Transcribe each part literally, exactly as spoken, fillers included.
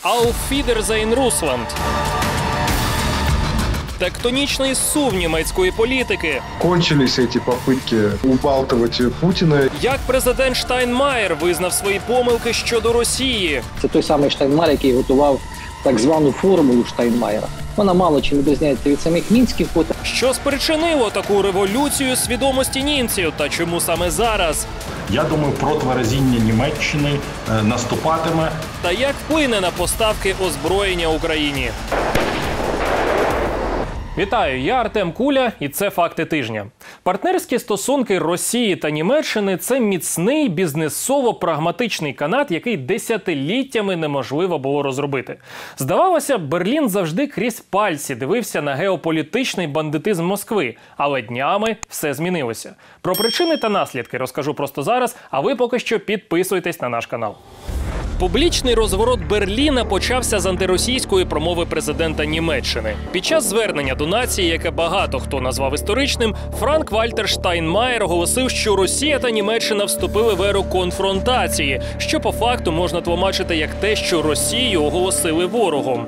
Auf Wiedersehen, Russland. Тектонічний зсув німецької політики. Кончились эти попытки убалтывать Путіна. Як президент Штайнмаєр визнав свої помилки щодо Росії. Це той самий Штайнмаєр, який готував так звану формулу Штайнмаєра. Вона мало чим відрізняється від самих мінських угод. Що спричинило таку революцію свідомості німців та чому саме зараз? Я думаю, протверезіння Німеччини наступатиме. Та як вплине на поставки озброєння Україні? Вітаю, я Артем Куля, і це «Факти тижня». Партнерські стосунки Росії та Німеччини – це міцний бізнесово-прагматичний канат, який десятиліттями неможливо було розробити. Здавалося, Берлін завжди крізь пальці дивився на геополітичний бандитизм Москви, але днями все змінилося. Про причини та наслідки розкажу просто зараз, а ви поки що підписуйтесь на наш канал. Публічний розворот Берліна почався з антиросійської промови президента Німеччини. Під час звернення до нації, яке багато хто назвав історичним, Франк-Вальтер Штайнмаєр оголосив, що Росія та Німеччина вступили в еру конфронтації, що по факту можна тлумачити як те, що Росію оголосили ворогом.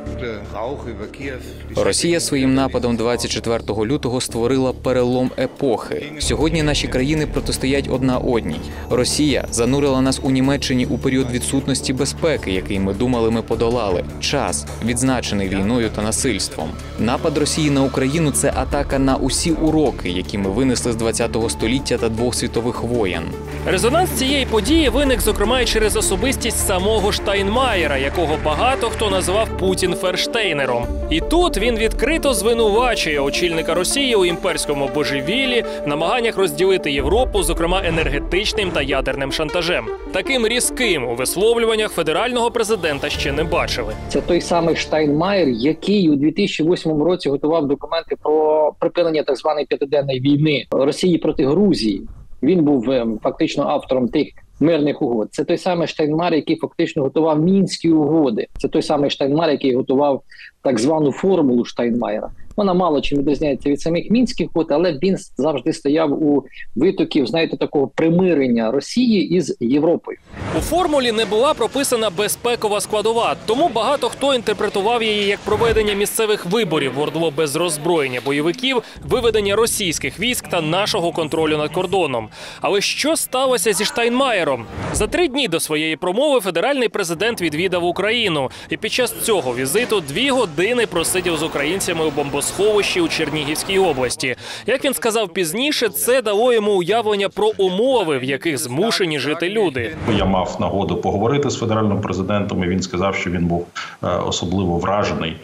Росія своїм нападом двадцять четвертого лютого створила перелом епохи. Сьогодні наші країни протистоять одна одній. Росія занурила нас у Німеччині у період відсутності безпеки, який ми думали ми подолали. Час, відзначений війною та насильством. Напад Росії на Україну – це атака на усі уроки, які ми винесли з ХХ століття та двох світових воєн. Резонанс цієї події виник, зокрема, і через особистість самого Штайнмаєра, якого багато хто назвав Путін-ферштейнером. І тут він відкрито звинувачує очільника Росії у імперському божевіллі, в намаганнях розділити Європу, зокрема енергетичним та ядерним шантажем. Таким різким у висловлюваннях федерального президента ще не бачили. Це той самий Штайнмаєр, який у дві тисячі восьмому році готував документи про припинення так званої п'ятиденної війни Росії проти Грузії. Він був фактично автором тих мирних угод. Це той самий Штайнмаєр, який фактично готував Мінські угоди. Це той самий Штайнмаєр, який готував так звану формулу Штайнмаєра. Вона мало чим відрізняється від самих мінських угод, але він завжди стояв у витоків, знаєте, такого примирення Росії із Європою. У формулі не була прописана безпекова складова, тому багато хто інтерпретував її як проведення місцевих виборів в ОРДЛО без роззброєння бойовиків, виведення російських військ та нашого контролю над кордоном. Але що сталося зі Штайнмаєром? За три дні до своєї промови федеральний президент відвідав Україну. І під час цього візиту дві години просидів з українцями у бомбосховищі у Чернігівській області. Як він сказав пізніше, це дало йому уявлення про умови, в яких змушені жити люди. Я мав нагоду поговорити з федеральним президентом, і він сказав, що він був особливо вражений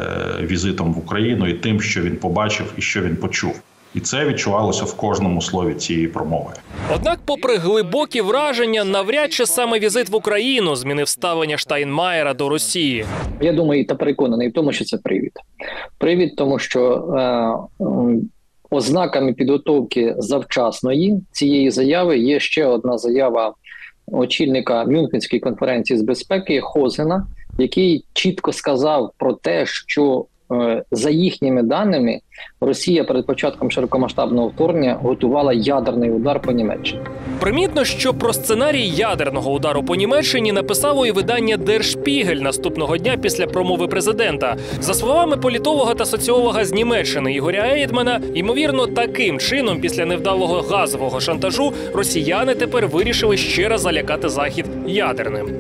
візитом в Україну і тим, що він побачив і що він почув. І це відчувалося в кожному слові цієї промови. Однак, попри глибокі враження, навряд чи саме візит в Україну змінив ставлення Штайнмаєра до Росії. Я думаю, та переконаний в тому, що це привід. Привід, тому що е, е, ознаками підготовки завчасної цієї заяви є ще одна заява очільника Мюнхенської конференції з безпеки Хозена, який чітко сказав про те, що за їхніми даними, Росія перед початком широкомасштабного вторгнення готувала ядерний удар по Німеччині. Примітно, що про сценарій ядерного удару по Німеччині написало і видання Der Spiegel наступного дня після промови президента. За словами політолога та соціолога з Німеччини Ігоря Ейдмана, ймовірно, таким чином після невдалого газового шантажу росіяни тепер вирішили ще раз залякати Захід ядерним.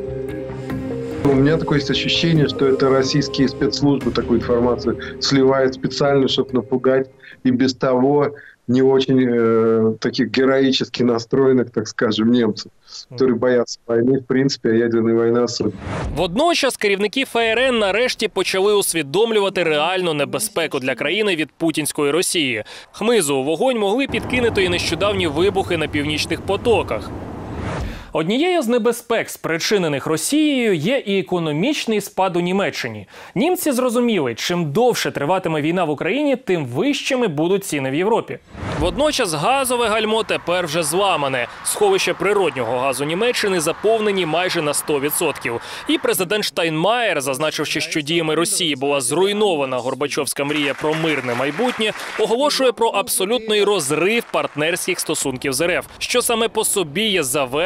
У меня такое есть ощущение, что это российские спецслужбы такую информацию сливают специально, чтобы напугать и без того не очень э, таких героически настроенных, так скажем, немцев, которые боятся войны, в принципе, а ядерная война особенно. Водночас керівники ФРН нарешті почали усвідомлювати реальну небезпеку для країни від путінської Росії. Хмизу у вогонь могли підкинути і нещодавні вибухи на північних потоках. Однією з небезпек, спричинених Росією, є і економічний спад у Німеччині. Німці зрозуміли, чим довше триватиме війна в Україні, тим вищими будуть ціни в Європі. Водночас газове гальмо тепер вже зламане. Сховища природнього газу Німеччини заповнені майже на сто відсотків. І президент Штайнмаєр, зазначивши, що діями Росії була зруйнована Горбачовська мрія про мирне майбутнє, оголошує про абсолютний розрив партнерських стосунків з РФ, що саме по собі є завершенням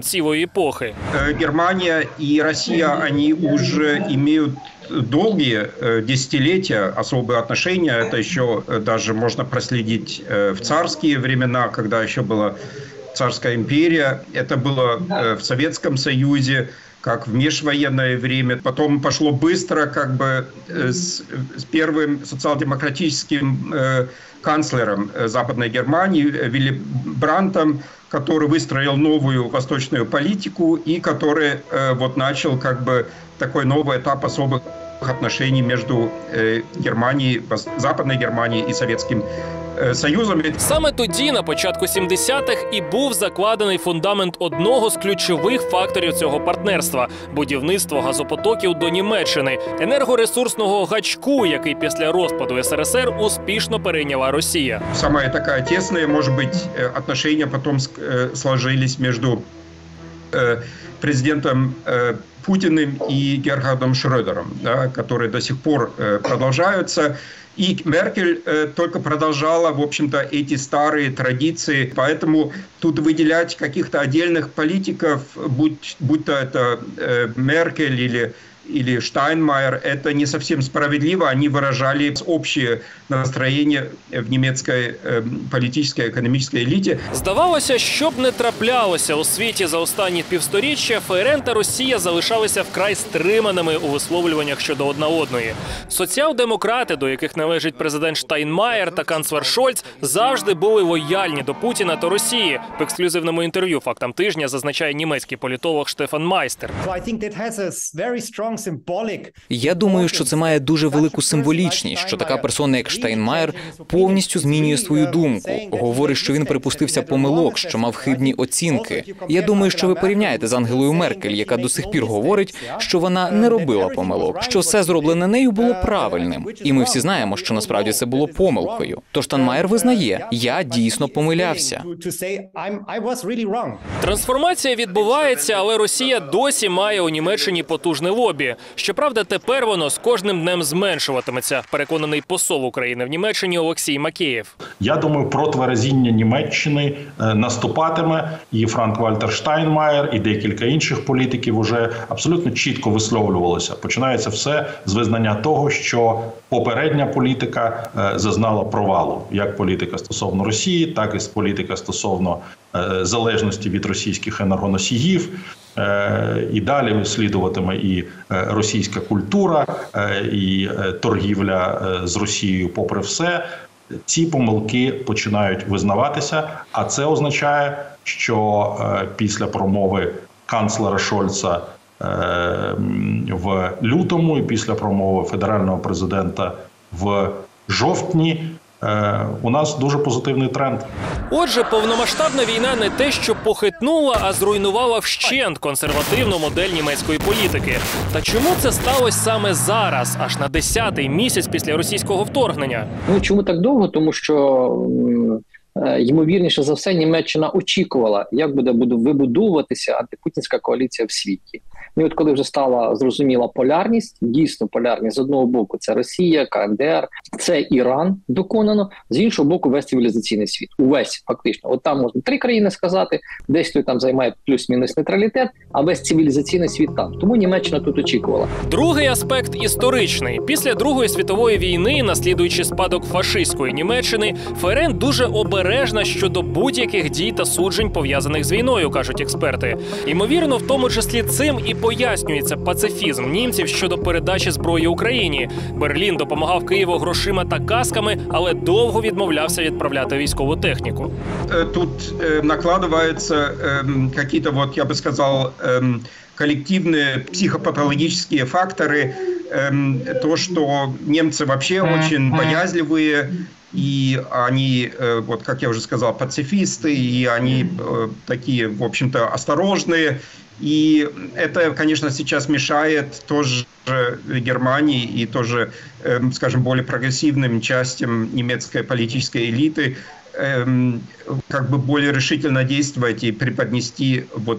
слонцівої епохи. Германия и Россия, они уже имеют долгие десятилетия особые отношения. Это еще даже можно проследить в царские времена, когда еще была царская империя. Это было в Советском Союзе, как в межвоенное время. Потом пошло быстро, как бы с, с первым социал-демократическим э, канцлером Западной Германии Вилли Брандтом, который выстроил новую восточную политику и который э, вот начал как бы такой новый этап особых отношений между э, Германией, Западной Германией и Советским Союзом. Саме тоді, на початку сімдесятих, і був закладений фундамент одного з ключових факторів цього партнерства – будівництво газопотоків до Німеччини, енергоресурсного гачку, який після розпаду ес ер ес ер успішно перейняла Росія. Самая такая тесная, может быть, отношения потом сложились между президентом Путиным и Герхардом Шрёдером, да, которые до сих пор продолжаются. И Меркель э, только продолжала, в общем-то, эти старые традиции. Поэтому тут выделять каких-то отдельных политиков, будь, будь то это э, Меркель или, или Штайнмайер, это не совсем справедливо. Они выражали общее настроение в немецкой э, політичній, економічній еліті. Здавалося, що б не траплялося у світі за останні півсторіччя, ФРН та Росія залишалися вкрай стриманими у висловлюваннях щодо одна одної. Соціал-демократи, до яких належить президент Штайнмайер та канцлер Шольц, завжди були лояльні до Путіна та Росії. В ексклюзивному інтерв'ю «Фактам тижня» зазначає німецький політолог Штефан Майстер. Я думаю, що це має дуже велику символічність, що така персона, як Штайнмайер, повністю змінює свою думку. Говорить, що він припустився помилок, що мав хибні оцінки. Я думаю, що ви порівняєте з Ангелою Меркель, яка до сих пір говорить, що вона не робила помилок, що все зроблене нею було правильним. І ми всі знаємо, що насправді це було помилкою. Тож Штайнмайер визнає, я дійсно помилявся. Трансформація відбувається, але Росія досі має у Німеччині потужне лобі. Щоправда, тепер воно з кожним днем зменшуватиметься, переконаний посол України в Німеччині Олексій Макеєв. Я думаю, протверезіння Німеччини наступатиме, і Франк-Вальтер Штайнмайер, і декілька інших політиків уже абсолютно чітко висловлювалися. Починається все з визнання того, що попередня політика зазнала провалу. Як політика стосовно Росії, так і політика стосовно залежності від російських енергоносіїв. І далі слідуватиме і російська культура, і торгівля з Росією попри все. Ці помилки починають визнаватися, а це означає, що після промови канцлера Шольца в лютому і після промови федерального президента в жовтні у нас дуже позитивний тренд. Отже, повномасштабна війна не те, що похитнула, а зруйнувала вщент консервативну модель німецької політики. Та чому це сталося саме зараз, аж на десятий місяць після російського вторгнення? Ну, чому так довго? Тому що, ймовірніше за все, Німеччина очікувала, як буде вибудовуватися антипутінська коаліція в світі. І от коли вже стала зрозуміла полярність, дійсно полярність, з одного боку це Росія, ка ен де ер, це Іран доконано, з іншого боку весь цивілізаційний світ. Увесь фактично. От там можна три країни сказати, десь той там займає плюс-мінус нейтралітет, а весь цивілізаційний світ там. Тому Німеччина тут очікувала. Другий аспект історичний. Після Другої світової війни, наслідуючи спадок фашистської Німеччини, ФРН дуже обережна щодо будь-яких дій та суджень, пов'язаних з війною, кажуть експерти. Ймовірно, в тому числі цим і пояснюється пацифізм німців щодо передачі зброї Україні. Берлін допомагав Києву грошима та касками, але довго відмовлявся відправляти військову техніку. Тут накладываются какие-то, вот я бы сказал, коллективные психопатологические факторы. То, что немцы вообще очень боязливые, и они, вот как я уже сказал, пацифисты, и они такие, в общем-то, осторожные. И это, конечно, сейчас мешает тоже Германии и тоже, скажем, более прогрессивным частям немецкой политической элиты как бы более решительно действовать и преподнести вот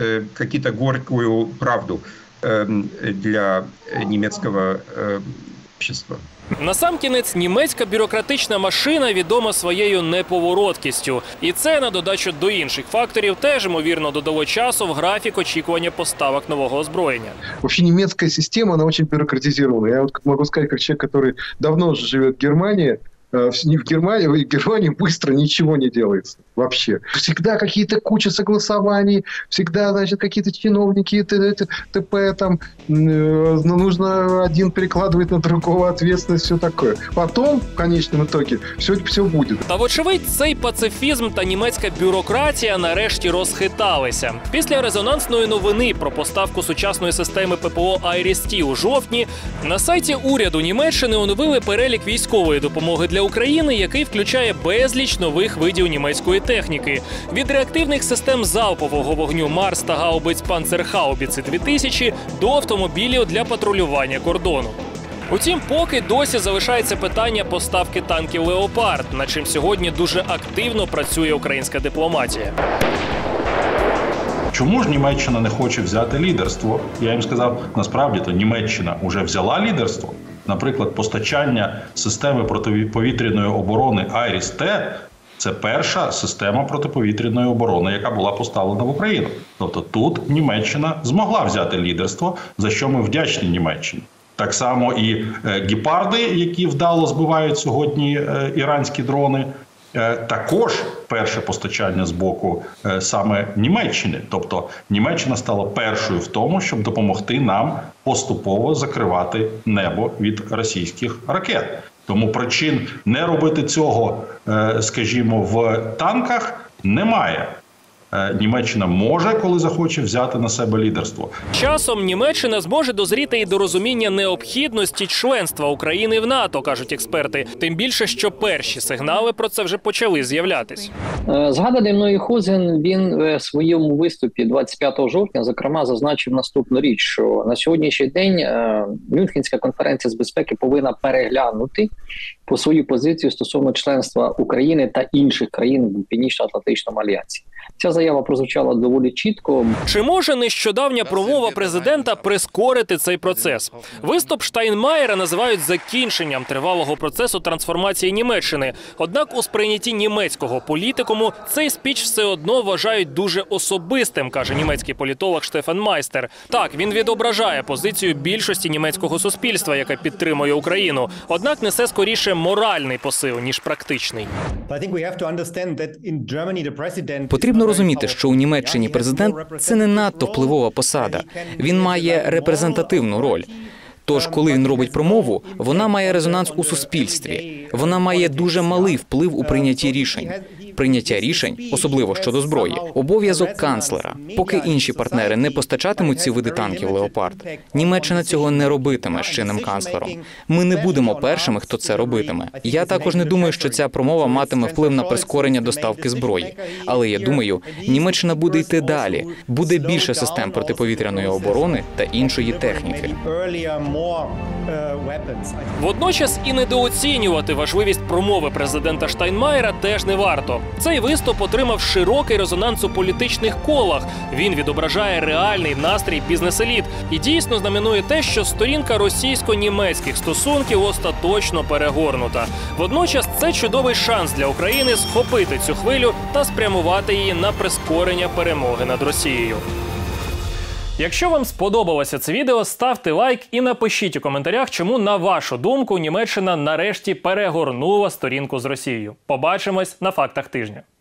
какие-то горькую правду для немецкого общества. Насамкінець, німецька бюрократична машина відома своєю неповороткістю. І це, на додачу до інших факторів, теж, ймовірно, додало часу в графік очікування поставок нового озброєння. Вообще немецкая система, она очень бюрократизирована. Я вот могу сказать, как человек, который давно уже живет в Германии, в Германии, в Германии быстро ничего не делается вообще. Всегда какие-то куча согласований, всегда, значит, какие-то чиновники, т.п. там, нужно один перекладывать на другого ответственность, все такое. Потом, в конечном итоге, все, все будет. Та вочевидь, цей пацифізм та німецька бюрократія нарешті розхиталися. Після резонансної новини про поставку сучасної системи ППО «Айріс-Ті» у жовтні на сайті уряду Німеччини оновили перелік військової допомоги для України, який включає безліч нових видів німецької техніки. Від реактивних систем залпового вогню «Марс» та гаубиць «Панцергаубіци дві тисячі» до автомобілів для патрулювання кордону. Утім, поки досі залишається питання поставки танків «Леопард», над чим сьогодні дуже активно працює українська дипломатія. Чому ж Німеччина не хоче взяти лідерство? Я їм сказав, насправді, то Німеччина вже взяла лідерство. Наприклад, постачання системи протиповітряної оборони «Айріс-Т» – це перша система протиповітряної оборони, яка була поставлена в Україну. Тобто тут Німеччина змогла взяти лідерство, за що ми вдячні Німеччині. Так само і «Гепарди», які вдало збивають сьогодні іранські дрони, також перше постачання з боку саме Німеччини. Тобто Німеччина стала першою в тому, щоб допомогти нам поступово закривати небо від російських ракет. Тому причин не робити цього, скажімо, в танках немає. Німеччина може, коли захоче, взяти на себе лідерство. Часом Німеччина зможе дозріти і до розуміння необхідності членства України в НАТО, кажуть експерти. Тим більше, що перші сигнали про це вже почали з'являтись. Згаданий мною Хузен, він в своєму виступі двадцять п'ятого жовтня, зокрема, зазначив наступну річ, що на сьогоднішній день Мюнхенська конференція з безпеки повинна переглянути по свою позицію стосовно членства України та інших країн в Північно-Атлантичному альянсі. Ця заява прозвучала доволі чітко. Чи може нещодавня промова президента прискорити цей процес? Виступ Штайнмаєра називають закінченням тривалого процесу трансформації Німеччини. Однак у сприйнятті німецького політикуму цей спіч все одно вважають дуже особистим, каже німецький політолог Штефан Майстер. Так, він відображає позицію більшості німецького суспільства, яке підтримує Україну. Однак несе скоріше моральний посил, ніж практичний. Потрібно розуміти, що у Німеччині президент – це не надто впливова посада. Він має репрезентативну роль. Тож, коли він робить промову, вона має резонанс у суспільстві. Вона має дуже малий вплив у прийнятті рішень. Прийняття рішень, особливо щодо зброї, обов'язок канцлера. Поки інші партнери не постачатимуть ці види танків «Леопард», Німеччина цього не робитиме з чинним канцлером. Ми не будемо першими, хто це робитиме. Я також не думаю, що ця промова матиме вплив на прискорення доставки зброї. Але я думаю, Німеччина буде йти далі. Буде більше систем протиповітряної оборони та іншої техніки. Водночас і недооцінювати важливість промови президента Штайнмаєра теж не варто. Цей виступ отримав широкий резонанс у політичних колах. Він відображає реальний настрій бізнес-еліт і дійсно знаменує те, що сторінка російсько-німецьких стосунків остаточно перегорнута. Водночас це чудовий шанс для України схопити цю хвилю та спрямувати її на прискорення перемоги над Росією. Якщо вам сподобалося це відео, ставте лайк і напишіть у коментарях, чому, на вашу думку, Німеччина нарешті перегорнула сторінку з Росією. Побачимось на фактах тижня.